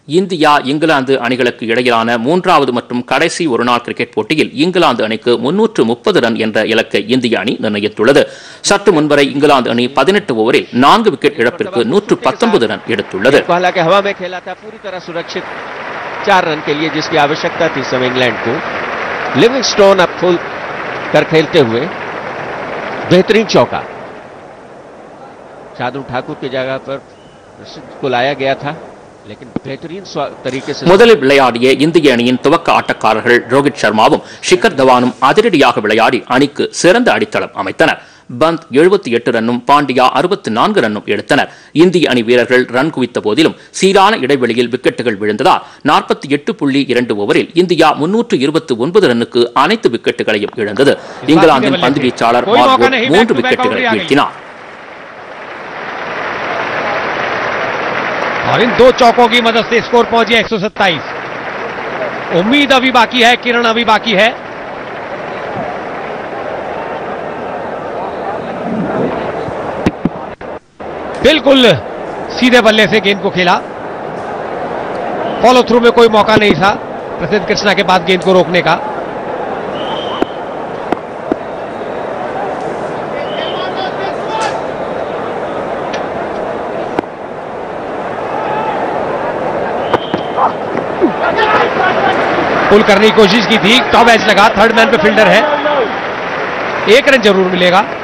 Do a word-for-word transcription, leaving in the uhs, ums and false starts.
India England அணிகளுக்கு இடையிலான மூன்றாவது மற்றும் கடைசி ஒருநாள் கிரிக்கெட் போட்டியில் இங்கிலாந்து அணிக்கு முன்னூற்று முப்பது ரன் என்ற இலக்கை இந்திய அணி நிர்ணயித்துள்ளது. சற்று முன்வரை இங்கிலாந்து அணி பதினெட்டு ஓவரில் நான்கு விக்கெட் இழப்பிற்கு நூற்று பத்தொன்பது ரன் எடுத்துள்ளது. चार रन के लिए जिसकी आवश्यकता थी समय इंग्लैंड को, लिविंगस्टोन अब फुल कर खेलते हुए बेहतरीन चौका। शार्दुल ठाकुर की जगह पर को लाया गया था, लेकिन बेहतरीन तरीके से முதலில் விளையாடிய இந்திய அணியின் துவக்க ஆட்டக்காரர்கள் ரோஹித் சர்மாவும் ஷிகர் தவானும் அதிரடியாக விளையாடி அணிக்கு சிறந்த அடித்தளம் அமைத்தனர். பந்த் எழுபத்தி எட்டு ரன்னும் பாண்டியா அறுபத்தி நான்கு ரன்னும் எடுத்தனர். இந்திய அணி வீரர்கள் ரன் குவித்த போதிலும் சீரான இடைவெளியில் விக்கெட்டுகள் விழுந்ததால் நாற்பத்தி எட்டு புள்ளி இரண்டு ஓவரில் இந்தியா முன்னூற்று இருபத்தி ஒன்பது ரன்னுக்கு அனைத்து விக்கெட்டுகளையும் இழந்தது. இங்கிலாந்தின் பந்து வீச்சாளர் மார்கோட் மூன்று விக்கெட்டுகளை வீழ்த்தினார். और इन दो चौकों की मदद से स्कोर पहुंच गया एक सौ सत्ताईस. उम्मीद अभी बाकी है, किरण अभी बाकी है. बिल्कुल सीधे बल्ले से गेंद को खेला. फॉलो थ्रू में कोई मौका नहीं था प्रसिद्ध कृष्णा के बाद गेंद को रोकने का. पुल करने की कोशिश की थी, टॉप एज लगा, थर्ड मैन पे फील्डर है, एक रन जरूर मिलेगा.